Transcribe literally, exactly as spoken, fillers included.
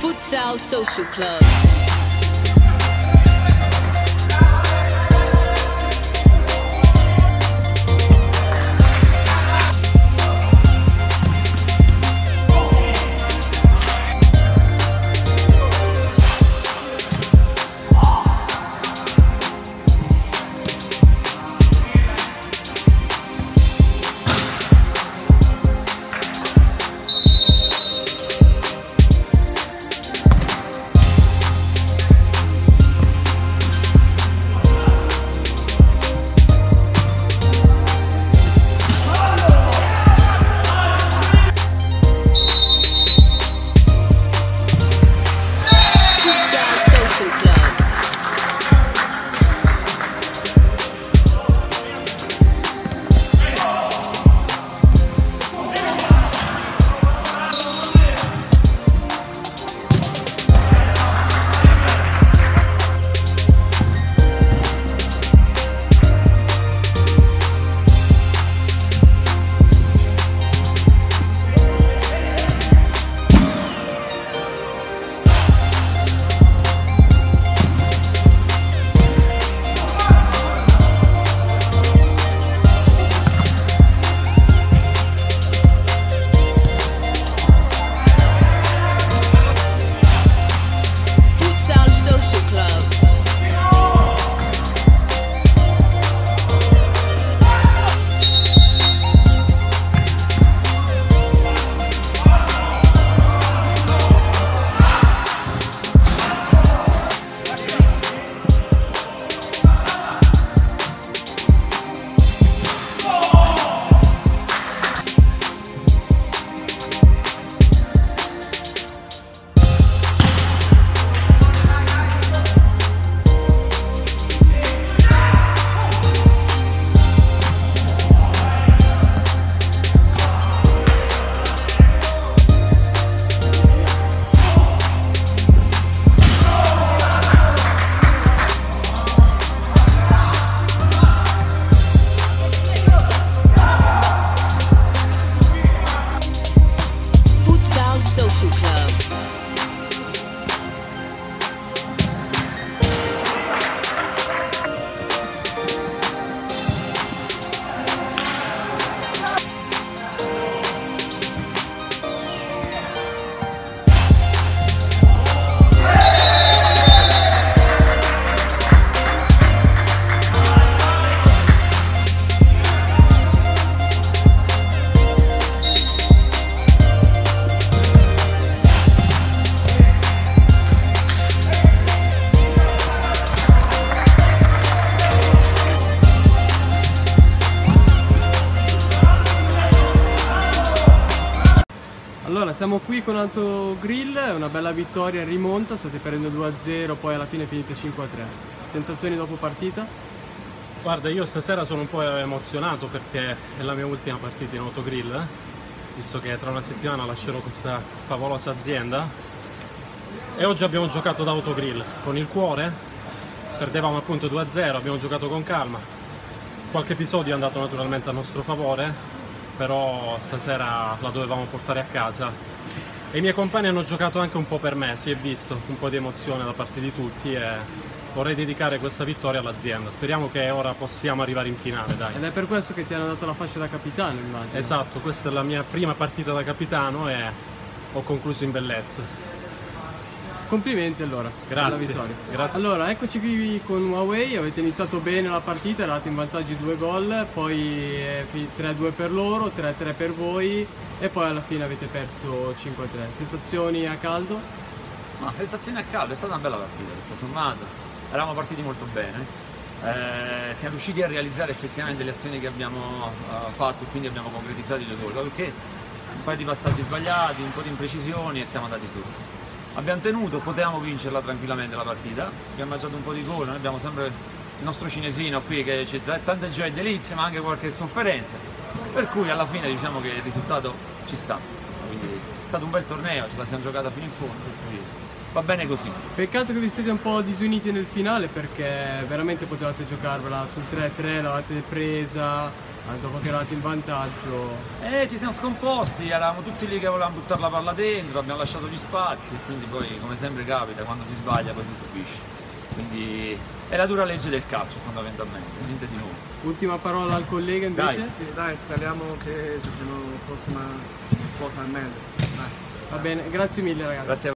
Futsal Social Club. Allora, siamo qui con Autogrill, una bella vittoria in rimonta, state perdendo due a zero, poi alla fine finite cinque a tre. Sensazioni dopo partita? Guarda, io stasera sono un po' emozionato perché è la mia ultima partita in Autogrill, eh? visto che tra una settimana lascerò questa favolosa azienda. E oggi abbiamo giocato da Autogrill con il cuore, perdevamo appunto due a zero, abbiamo giocato con calma. Qualche episodio è andato naturalmente a nostro favore, però stasera la dovevamo portare a casa e i miei compagni hanno giocato anche un po' per me, si è visto un po' di emozione da parte di tutti e vorrei dedicare questa vittoria all'azienda. Speriamo che ora possiamo arrivare in finale, dai. Ed è per questo che ti hanno dato la fascia da capitano, immagino. Esatto, questa è la mia prima partita da capitano e ho concluso in bellezza. Complimenti allora. Grazie, per la vittoria. grazie. Allora, eccoci qui con Huawei, avete iniziato bene la partita, eravate in vantaggio di due gol, poi tre a due per loro, tre a tre per voi e poi alla fine avete perso cinque a tre. Sensazioni a caldo? No, sensazioni a caldo, è stata una bella partita, tutto sommato. Eravamo partiti molto bene, eh, siamo riusciti a realizzare effettivamente le azioni che abbiamo uh, fatto e quindi abbiamo concretizzato i due gol, perché un paio di passaggi sbagliati, un po' di imprecisioni e siamo andati sotto. Abbiamo tenuto, potevamo vincerla tranquillamente la partita, abbiamo mangiato un po' di gol, noi abbiamo sempre il nostro cinesino qui che c'è tante gioie e delizie ma anche qualche sofferenza, per cui alla fine diciamo che il risultato ci sta, quindi è stato un bel torneo, ce la siamo giocata fino in fondo, per cui va bene così. Peccato che vi siete un po' disuniti nel finale perché veramente potevate giocarvela sul tre a tre, l'avete presa, dopo che eravate in vantaggio. Eh, ci siamo scomposti, eravamo tutti lì che volevamo buttare la palla dentro, abbiamo lasciato gli spazi e quindi poi, come sempre capita, quando si sbaglia poi si subisce. Quindi è la dura legge del calcio fondamentalmente, niente di nuovo. Ultima parola al collega invece? Dai. Sì, dai, speriamo che giochiamo la prossima volta al meglio. Dai. Va bene, grazie mille ragazzi. Grazie a